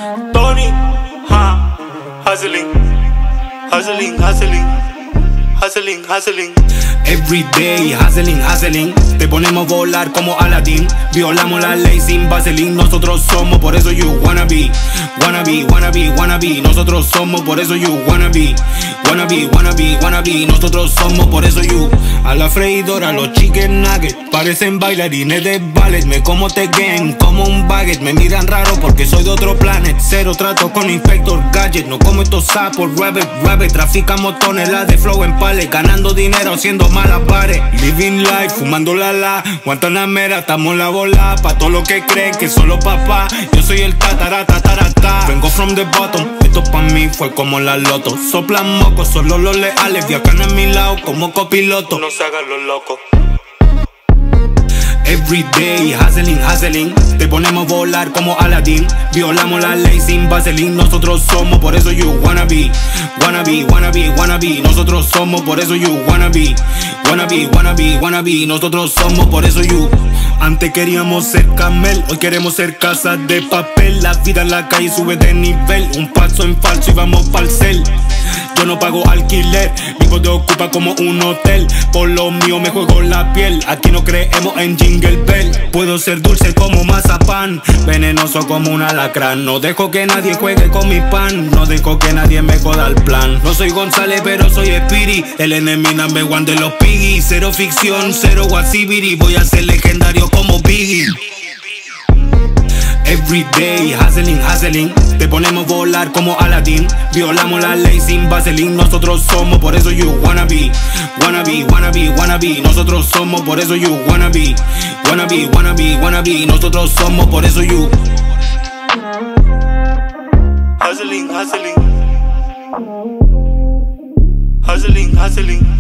Tony, hustling, hustling, hustling, hustling, hustling. Every day, hustling. Te ponemos a volar como Aladdin. Violamos la ley sin vaselín. Nosotros somos, por eso you wanna be. Nosotros somos, por eso you wanna be. Nosotros somos, por eso you. A la freidora, los chicken nuggets parecen bailarines de ballet. Me como te game, como un baguette. Me miran raro porque soy de otro planet. Cero trato con Inspector Gadget. No como estos sapos, rabbit. Traficamos toneladas de flow en pallet. Ganando dinero haciendo malabares. Living life, fumando la Guantanamera, estamos en la bola. Pa' todo lo que creen que solo papá. Yo soy el tatarata. Vengo from the bottom. Esto pa' mí fue como la loto. Soplan mocos, solo los leales. Viajan a mi lado como copiloto. No se hagan los locos. Every day, hustling. Te ponemos a volar como Aladdin. Violamos la ley sin vaselín. Nosotros somos, por eso you wanna be. Nosotros somos, por eso you wanna be. Nosotros somos, por eso you. Antes queríamos ser camel, hoy queremos ser casa de papel. La vida en la calle sube de nivel. Un paso en falso y vamos pa'l cel. Yo no pago alquiler, vivo de ocupa como un hotel. Por lo mío me juego la piel, aquí no creemos en Jingle Bell. Puedo ser dulce como mazapán, venenoso como un alacrán. No dejo que nadie juegue con mi pan, no dejo que nadie me joda el plan. No soy González pero soy Spirit, el enemigo number one de los piggies. Cero ficción, cero wasibiri, voy a ser legendario como Biggie. Every day, hustling. Te ponemos a volar como Aladdin. Violamos la ley sin vaselín. Nosotros somos, por eso you wanna be. Nosotros somos, por eso you wanna be. Nosotros somos, por eso you. Hustling.